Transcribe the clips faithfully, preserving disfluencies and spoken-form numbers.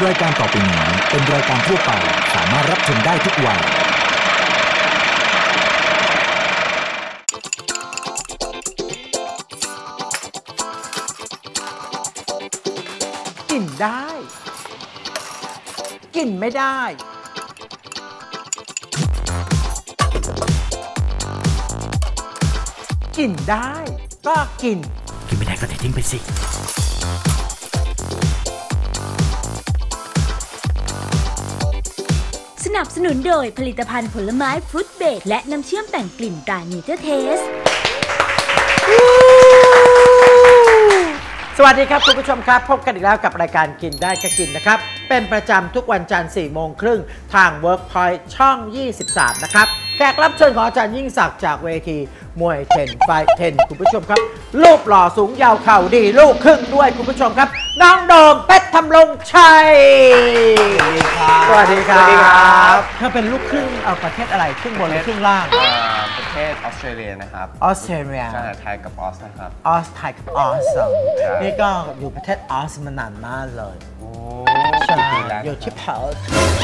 รายการต่อไปนี้เป็นรายการทั่วไปสามารถรับชมได้ทุกวัยกินได้กินไม่ได้กินได้ก็กินกินไม่ได้ก็ทิ้งไปสิสนับสนุนโดยผลิตภัณฑ์ผลไม้ฟรุตเบรดและน้ำเชื่อมแต่งกลิ่นตราเนเจอร์เทสสวัสดีครับคุณผู้ชมครับพบกันอีกแล้วกับรายการกินได้ก็กินนะครับเป็นประจำทุกวันจันทร์สี่โมงครึ่งทาง Workpoint ช่องยี่สิบสามนะครับแขกรับเชิญของอาจารย์ยิ่งศักดิ์จากเวทีมวยเทนไฟเทนคุณผู้ชมครับรูปหล่อสูงยาวเข่าดีลูกครึ่งด้วยคุณผู้ชมครับน้องโดมเพชรทำรงชัยสวัสดีครับเธอเป็นลูกครึ่งเอาประเทศอะไรครึ่งบนหรือครึ่งล่างประเทศออสเตรเลียนะครับออสเตรเลียใช่ไทยกับออสนะครับออสไทยกับออสนี่ก็อยู่ประเทศออสมานานมากเลยโอ้ใช่อยู่ที่เพิร์ธ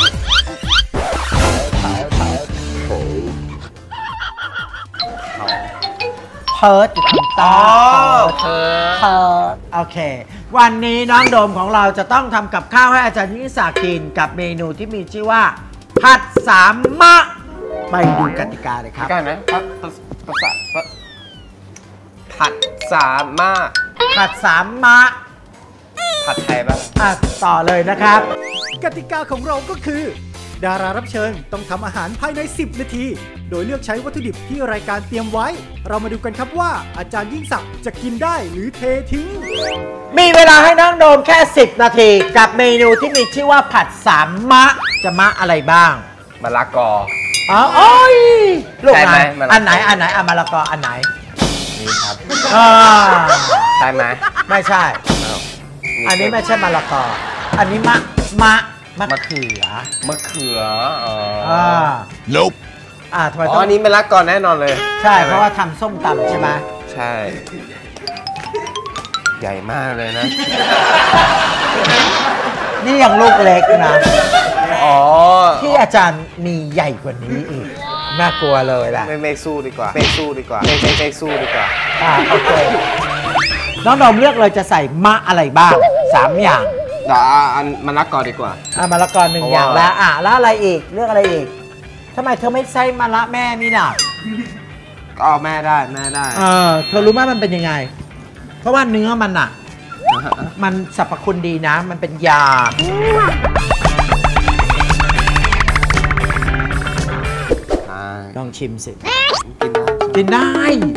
เพิร์ธอยู่ทางใต้เพิร์ธโอเควันนี้น้องโดมของเราจะต้องทำกับข้าวให้อาจารย์ยิ่งศักดิ์กินกับเมนูที่มีชื่อว่าผัดสามมะไปดูกติกาเลยครับกันนะผัดภาษาผัดสามมะผัดสามมะผัดไทยป่ะอ่ะต่อเลยนะครับกติกาของเราก็คือดารารับเชิญต้องทำอาหารภายในสิบนาทีโดยเลือกใช้วัตถุดิบที่รายการเตรียมไว้เรามาดูกันครับว่าอาจารย์ยิ่งศักดิ์จะกินได้หรือเททิ้งมีเวลาให้น้องโดมแค่สิบนาทีกับเมนูที่มีชื่อว่าผัดสามมะจะมะอะไรบ้างมะละกออ๋อโอ้ยลูกไหนอันไหนอันไหนอ่ะมะละกออันไหนนี่ครับใช่ไหมไม่ใช่อันนี้ไม่ใช่มะละกออันนี้มะมะมะเขือมะเขืออ่าลบอ่าทำไมต้องอันนี้มะละกอแน่นอนเลยใช่เพราะว่าทำส้มตำใช่ไหมใช่ใหญ่มากเลยนะนี่ยังลูกเล็กนะอ๋อที่อาจารย์มีใหญ่กว่านี้อีกน่ากลัวเลยแหละไม่ไม่สู้ดีกว่าไม่สู้ดีกว่าไม่ไม่ไม่สู้ดีกว่าอ่าโอเคน้องโดมเลือกเลยจะใส่มะอะไรบ้างสามอย่างเดี๋ยวอันมะละกอดีกว่าอ่ามะละกอหนึ่งอย่างแล้วอ่ะแล้วอะไรอีกเลือกอะไรอีกทำไมเธอไม่ใส่มะละแม่นี่น่ะก็เอาแม่ได้แม่ได้เออเธอรู้ไหมมันเป็นยังไงเพราะว่าเนื้อมันอ่ะมันสรรพคุณดีนะมันเป็นยาลองชิมสิกินได้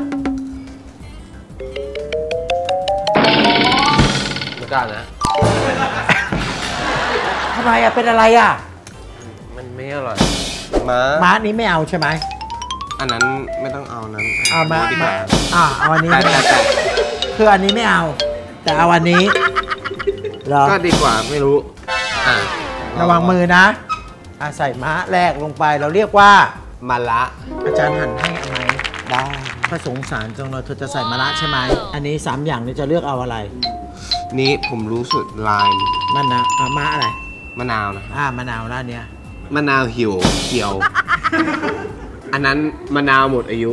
ไม่กล้านะทำไมอ่ะเป็นอะไรอ่ะมันไม่อร่อยม้าม้านี้ไม่เอาใช่ไหมอันนั้นไม่ต้องเอานั้นเอามาอ่าเอาอันนี้คืออันนี้ไม่เอาแต่เอาอันนี้ก็ดีกว่าไม่รู้อ่ะระวังมือนะอ่ะใส่ม้าแรกลงไปเราเรียกว่ามะละอาจารย์หั่นให้เอาไหมได้ถ้าสงสารจังเลยเธอจะใส่มะละใช่ไหมอันนี้สามอย่างนี้จะเลือกเอาอะไรนี้ผมรู้สึกลายนั่นนะอ่ะมะอะไรมะนาวนะอ่ามะนาวแล้วเนี้ยมะนาวหิวเขียวอันนั้นมะนาวหมดอายุ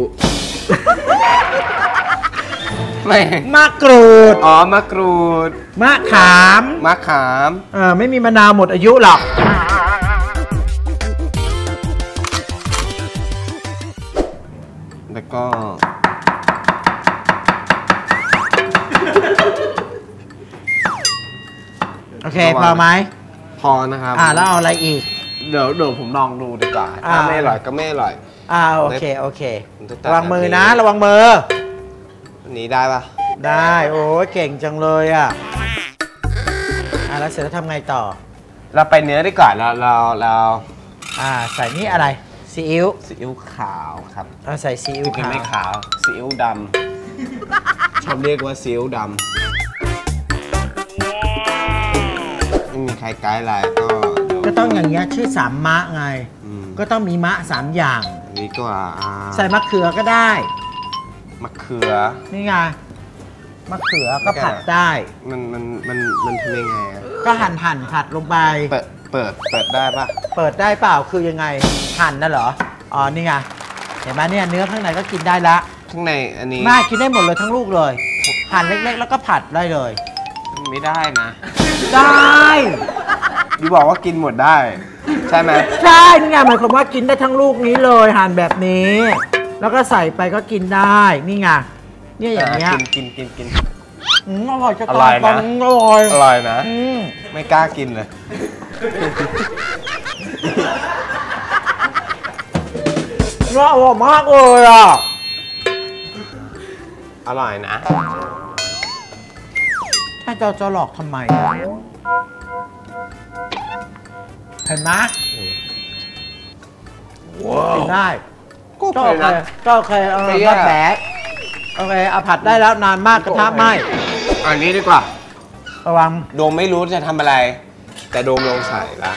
ไม่มะกรูดอ๋อมะกรูดมะขามมะขามเออไม่มีมะนาวหมดอายุหรอกแล้วก็โอเคพอไหมพอนะครับอ่าแล้วเอาอะไรอีกเดี๋ยวเดี๋ยวผมลองดูดีกว่าถ้าไม่อร่อยก็ไม่อร่อยอ่าโอเคโอเคระวังมือนะระวังมืออันนี้ได้ปะได้โอ้เก่งจังเลยอ่ะอ่าแล้วเสร็จแล้วทำไงต่อเราไปเนื้อดีกว่าเราเราเราอ่าใส่นี่อะไรซีอิ๊วซีอิ๊วขาวครับเอาใส่ซีอิ๊วขาวไม่ขาวซีอิ๊วดำชอบเรียกว่าซีอิ๊วดำไม่มีใครไกด์ไลน์ก็ก็ต้องอย่างเงี้ยชื่อสามมะไงก็ต้องมีมะสามอย่างนี่ก็ใส่มะเขือก็ได้มะเขือนี่ไงมะเขือก็ผัดได้มันมันมันมันทำยังไงอะก็หั่นหั่นผัดลงไปเปิดเปิดเปิดได้ปะเปิดได้เปล่าคือยังไงหั่นน่ะเหรออ๋อนี่ไงเห็นไหมเนี่ยเนื้อข้างในก็กินได้ละข้างในอันนี้แม่กินได้หมดเลยทั้งลูกเลย หั่นเล็กๆ แล้วก็ผัดได้เลยไม่ได้นะได้ดิบอกว่ากินหมดได้ ใช่ไหมใช่นี่ไงหมายความว่ากินได้ทั้งลูกนี้เลยหั่นแบบนี้ แล้วก็ใส่ไปก็กินได้นี่ไงเนี่ยอย่างเงี้ยกินกินกินกินอืมอร่อยจะอร่อยนะตายอร่อยอร่อยนะอืมไม่กล้ากินเลยเนื้ออร่อยมากเลยอ่ะอร่อยนะถ้าจะจะหลอกทำไมอะเห็นไหมกินได้ก็ก็โอโอเคเคนะก็โอเคเออไม่แย่ก็แบกโอเคเอาผัดได้แล้วนานมากกระทะไหมอันนี้ดีกว่าระวังโดมไม่รู้จะทำอะไร แต่โดมลงใส่ละ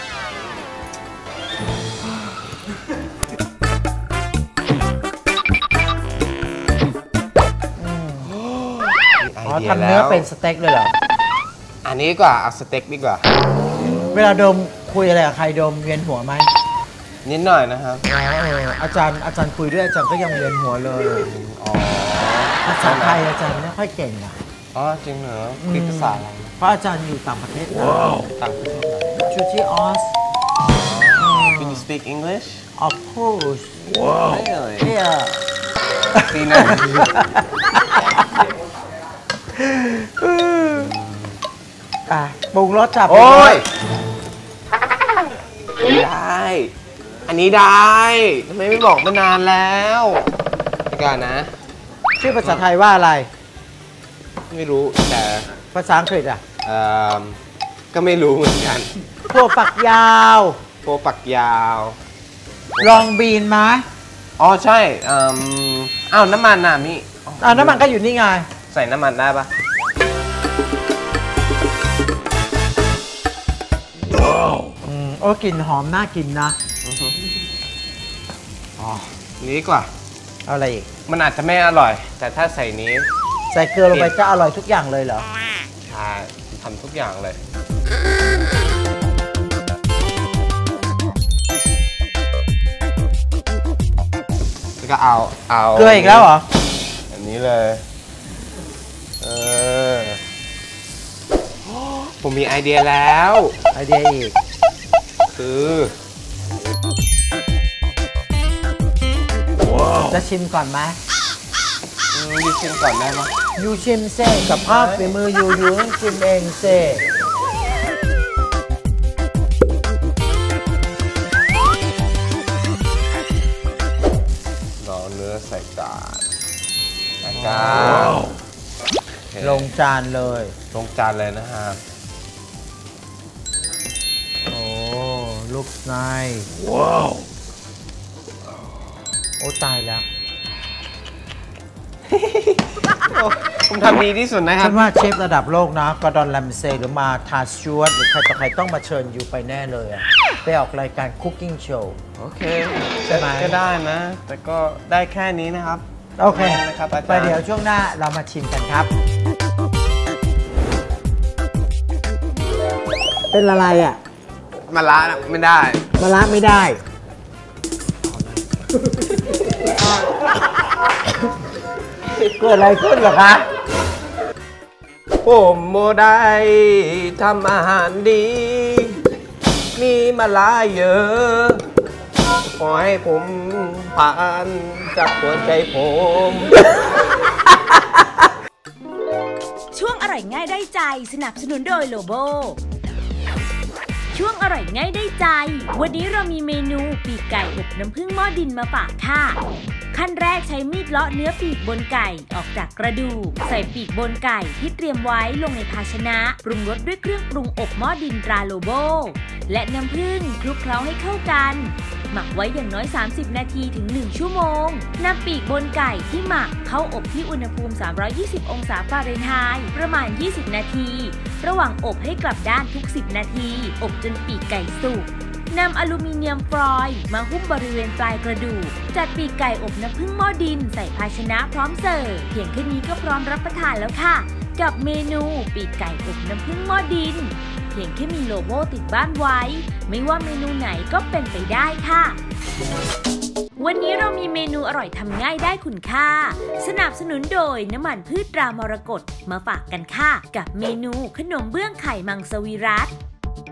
อ๋อทำเนื้อเป็นสเต็กเลยเหรออันนี้ดีกว่าเอาสเต็กดีกว่าเวลาโดมคุยอะไรกับใครโดมเวียนหัวไหมนิดหน่อยนะครับอ๋อเอออาจารย์อาจารย์คุยด้วยอาจารย์ก็ยังเวียนหัวเลยอ๋อภาษาไทยอาจารย์ไม่ค่อยเก่งอ่ะอ๋อจริงเหรอคุยภาษาอะไรนะเพราะอาจารย์อยู่ต่างประเทศนะต่างประเทศไหนชูที่ออส Can you speak English of course Really yeah ปีหน้าอ่ะปรุงรสจับโอ้ยได้ อันนี้ได้ทำไมไม่บอกมานานแล้วไปก่อนนะชื่อภาษาไทยว่าอะไรไม่รู้แต่ภาษาอังกฤษอ่ะเอ่อก็ไม่รู้เหมือนกันถั่วฝักยาวโปรปักยาวลองบีนไหมอ๋อใช่เอ่ออ้าวน้ำมันน่ะมิอ่าน้ำมันก็อยู่นี่ไงใส่น้ำมันได้ปะอืมโอ้กลิ่นหอมน่ากินนะอ๋อนี้ดีกว่าเอาอะไรอีกมันอาจจะไม่อร่อย แต่ถ้าใส่นี้ใส่เกลือลงไปก็อร่อยทุกอย่างเลยเหรอใช่ทำทุกอย่างเลยแล้วก็เอาเอาเกลืออีกแล้วเหรออันนี้เลย เออ ผมมีไอเดียแล้วไอเดียอีกคือจะชิมก่อนไหมอืมดิชิมก่อนได้ไหมยูชิมเซ่กับภาพฝีมือยูยูต้องชิมเองเซ่เราเนื้อใส่จานใส่จานลงจานเลยลงจานเลยนะฮะโอ้ลูกไนว้าวโอ้ตายแล้วผมทำดีที่สุดนะครัฉับนว่าเชฟระดับโลกนะกอร์ดอนแรมเซ่หรือมาทาสจวตหรือใครต่อใครต้องมาเชิญอยู่ไปแน่เลยอะไปออกรายการคุกกิ้งโชว์โอเคใช่ไหมก็ได้นะ แต่ก็ได้แค่นี้นะครับโอเคนะครับอาจารย์ไปเดี๋ยวช่วงหน้าเรามาชิมกันครับ เป็นอะไรอ่ะมาละน่ะไม่ได้มะระไม่ได้ เกิดอะไรขึ้นเหรอคะผมโมได้ทำอาหารดี มีมาลาเยอะ ขอให้ผมผ่านจากหัวใจผมช่วงอร่อยง่ายได้ใจสนับสนุนโดยโลโบช่วงอร่อยง่ายได้ใจวันนี้เรามีเมนูปีกไก่อบน้ำผึ้งหม้อดินมาฝากค่ะขั้นแรกใช้มีดเลาะเนื้อปีกบนไก่ออกจากกระดูกใส่ปีกบนไก่ที่เตรียมไว้ลงในภาชนะปรุงรสด้วยเครื่องปรุงอบหม้อดินตราโลโบและน้ำผึ้งคลุกเคล้าให้เข้ากันหมักไว้อย่างน้อยสามสิบนาทีถึงหนึ่งชั่วโมงนำปีกบนไก่ที่หมักเข้าอบที่อุณหภูมิสามร้อยยี่สิบองศาฟาเรนไฮต์ประมาณยี่สิบนาทีระหว่างอบให้กลับด้านทุกสิบนาทีอบจนปีกไก่สุกนำอลูมิเนียมฟอยล์มาหุ้มบริเวณปลายกระดูกจัดปีกไก่อบน้ำผึ้งหม้อดินใส่ภาชนะพร้อมเสิร์ฟเพียงแค่นี้ก็พร้อมรับประทานแล้วค่ะกับเมนูปีกไก่อบน้ำผึ้งหม้อดินเพียงแค่มีโลโก้ติดบ้านไว้ไม่ว่าเมนูไหนก็เป็นไปได้ค่ะวันนี้เรามีเมนูอร่อยทำง่ายได้คุณค่าสนับสนุนโดยน้ำมันพืชตรามรกตมาฝากกันค่ะกับเมนูขนมเบื้องไข่มังสวิรัติ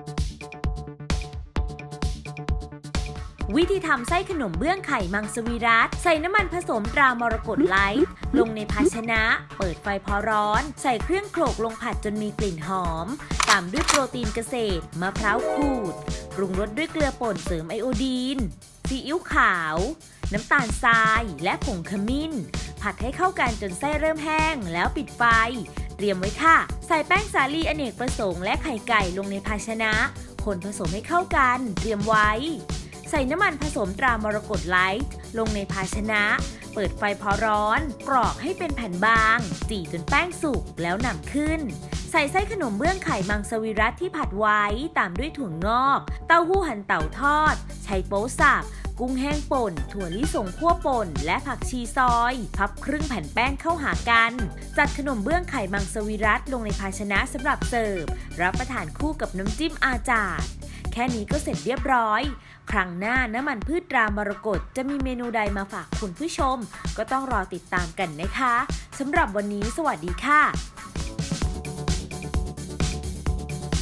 วิธีทำไส้ขนมเบื้องไข่มังสวิรัติใส่น้ำมันผสมตรามรกตไลท์ลงในภาชนะเปิดไฟพอร้อนใส่เครื่องโขลกลงผัดจนมีกลิ่นหอมตามด้วยโปรตีนเกษตรมะพร้าวขูดปรุงรสด้วยเกลือป่นเสริมไอโอดีนซีอิ๊วขาวน้ำตาลทรายและผงขมิ้นผัดให้เข้ากันจนไส้เริ่มแห้งแล้วปิดไฟเตรียมไว้ค่ะใส่แป้งสาลีอเนกประสงค์และไข่ไก่ลงในภาชนะคนผสมให้เข้ากันเตรียมไว้ใส่น้ำมันผสมตรามรกตไลท์ลงในภาชนะเปิดไฟพอร้อนกรอกให้เป็นแผ่นบางจี่จนแป้งสุกแล้วนำขึ้นใส่ไส้ขนมเบื้องไข่มังสวิรัติที่ผัดไว้ตามด้วยถั่วงอกเต้าหู้หั่นเต่าทอดไชโป๊สับกุ้งแห้งป่นถั่วลิสงคั่วป่นและผักชีซอยพับครึ่งแผ่นแป้งเข้าหากันจัดขนมเบื้องไข่มังสวิรัติลงในภาชนะสำหรับเสิร์ฟรับประทานคู่กับน้ำจิ้มอาจาดแค่นี้ก็เสร็จเรียบร้อยครั้งหน้าน้ำมันพืชตรามรกตจะมีเมนูใดมาฝากคุณผู้ชมก็ต้องรอติดตามกันนะคะสำหรับวันนี้สวัสดีค่ะ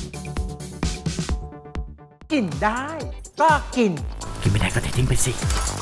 กินได้ก็กินกินไม่ได้ก็เททิ้งไปสิ